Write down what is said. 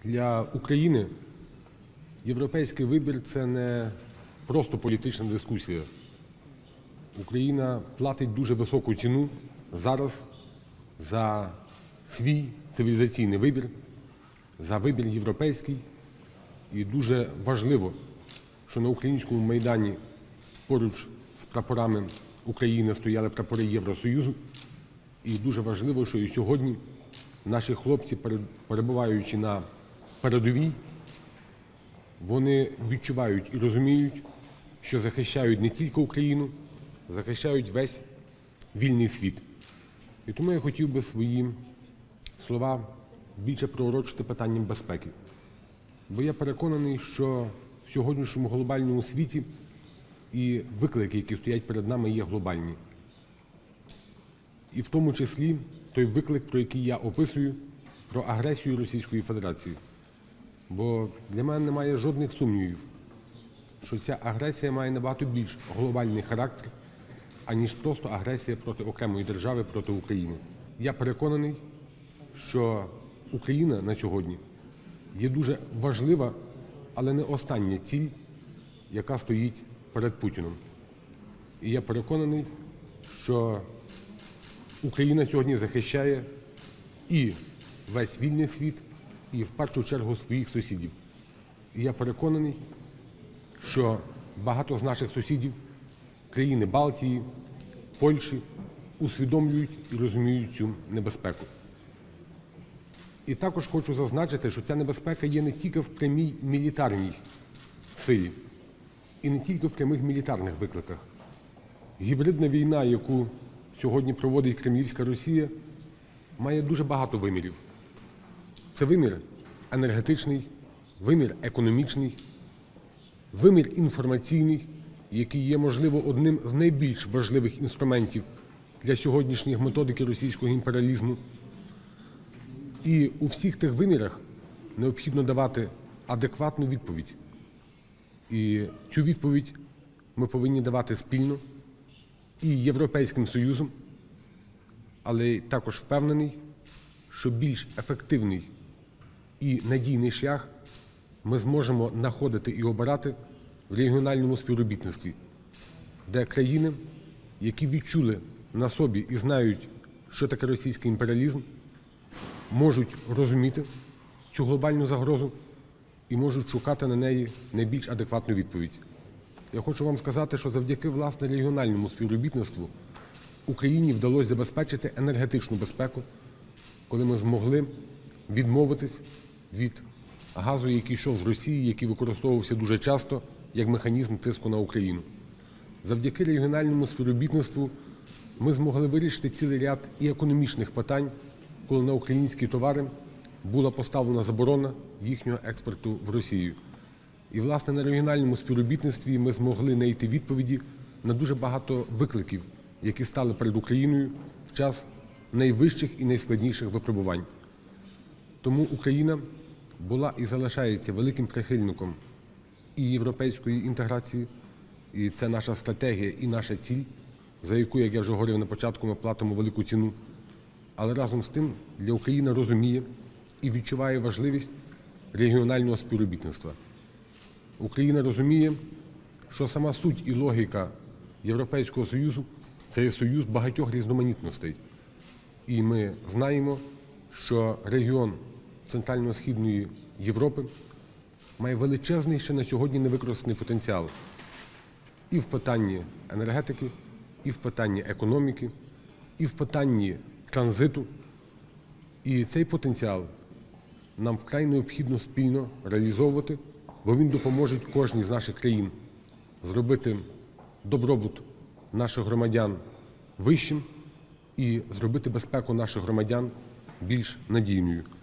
Для України європейський вибір – це не просто політична дискусія. Україна платить дуже високу ціну зараз за свій цивілізаційний вибір, за вибір європейський. І дуже важливо, що на українському Майдані поруч з прапорами України стояли прапори Євросоюзу. І дуже важливо, що і сьогодні наші хлопці, перебуваючи на передовій, вони відчувають і розуміють, що захищають не тільки Україну, захищають весь вільний світ. І тому я хотів би свої слова більше приурочити питанням безпеки. Бо я переконаний, що в сьогоднішньому глобальному світі і виклики, які стоять перед нами, є глобальні. І в тому числі той виклик, про який я описую, про агресію Російської Федерації. Бо для мене немає жодних сумнівів, що ця агресія має набагато більш глобальний характер, аніж просто агресія проти окремої держави, проти України. Я переконаний, що Україна на сьогодні є дуже важлива, але не остання ціль, яка стоїть перед Путіним. І я переконаний, що Україна сьогодні захищає і весь вільний світ, і в першу чергу своїх сусідів. І я переконаний, що багато з наших сусідів, країни Балтії, Польщі, усвідомлюють і розуміють цю небезпеку. І також хочу зазначити, що ця небезпека є не тільки в прямій мілітарній силі, і не тільки в прямих мілітарних викликах. Гібридна війна, яку сьогодні проводить кремлівська Росія, має дуже багато вимірів. Це вимір енергетичний, вимір економічний, вимір інформаційний, який є, можливо, одним з найбільш важливих інструментів для сьогоднішніх методики російського імперіалізму. І у всіх тих вимірах необхідно давати адекватну відповідь. І цю відповідь ми повинні давати спільно і Європейським Союзом, але також впевнений, що більш ефективний і надійний шлях ми зможемо знаходити і обирати в регіональному співробітництві, де країни, які відчули на собі і знають, що таке російський імперіалізм, можуть розуміти цю глобальну загрозу і можуть шукати на неї найбільш адекватну відповідь. Я хочу вам сказати, що завдяки, власне, регіональному співробітництву Україні вдалося забезпечити енергетичну безпеку, коли ми змогли відмовитись від газу, який йшов з Росії, який використовувався дуже часто як механізм тиску на Україну. Завдяки регіональному співробітництву ми змогли вирішити цілий ряд і економічних питань, коли на українські товари була поставлена заборона їхнього експорту в Росію. І, власне, на регіональному співробітництві ми змогли знайти відповіді на дуже багато викликів, які стали перед Україною в час найвищих і найскладніших випробувань. Тому Україна була і залишається великим прихильником і європейської інтеграції, і це наша стратегія і наша ціль, за яку, як я вже говорив на початку, ми платимо велику ціну. Але разом з тим для України розуміє і відчуває важливість регіонального співробітництва. Україна розуміє, що сама суть і логіка Європейського Союзу – це є союз багатьох різноманітностей. І ми знаємо, що регіон Центрально-Східної Європи має величезний ще на сьогодні невикористаний потенціал і в питанні енергетики, і в питанні економіки, і в питанні транзиту. І цей потенціал нам вкрай необхідно спільно реалізовувати, бо він допоможе кожній з наших країн зробити добробут наших громадян вищим і зробити безпеку наших громадян більш надійною.